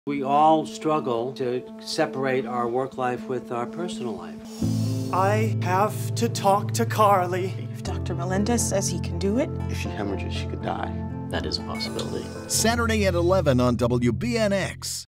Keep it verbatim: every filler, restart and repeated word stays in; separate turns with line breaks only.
We all struggle to separate our work life with our personal life.
I have to talk to Carly.
If Doctor Melendez says he can do it,
if she hemorrhages, she could die.
That is a possibility.
Saturday at eleven on W B N X.